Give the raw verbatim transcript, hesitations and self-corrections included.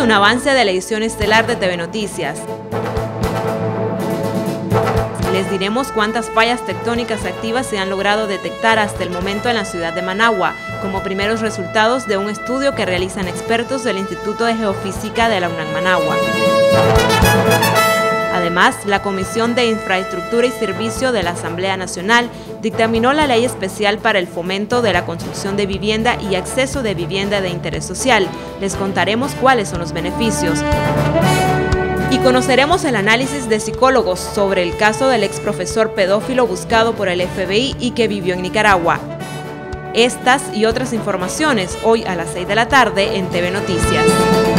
un avance de la edición estelar de T V Noticias. Les diremos cuántas fallas tectónicas activas se han logrado detectar hasta el momento en la ciudad de Managua, como primeros resultados de un estudio que realizan expertos del Instituto de Geofísica de la UNAM Managua. Además, la Comisión de Infraestructura y Servicio de la Asamblea Nacional dictaminó la Ley Especial para el Fomento de la Construcción de Vivienda y Acceso de Vivienda de Interés Social. Les contaremos cuáles son los beneficios. Y conoceremos el análisis de psicólogos sobre el caso del ex profesor pedófilo buscado por el F B I y que vivió en Nicaragua. Estas y otras informaciones hoy a las seis de la tarde en T V Noticias.